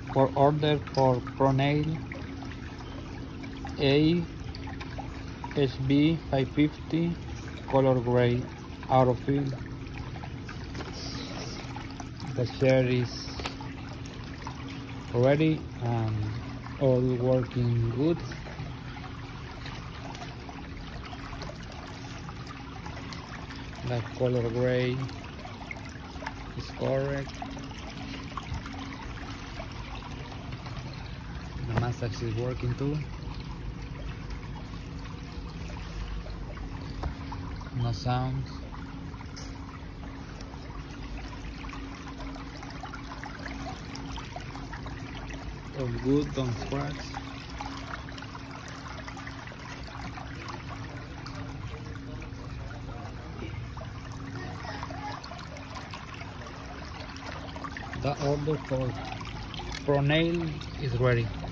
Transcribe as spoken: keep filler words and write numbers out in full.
for order for Pro Nail A H B five fifty color gray autofill. The chair is ready and all working good. The color gray is correct. The massage is working too. No sound. All good, don't scratch. The order for Pro Nail is ready.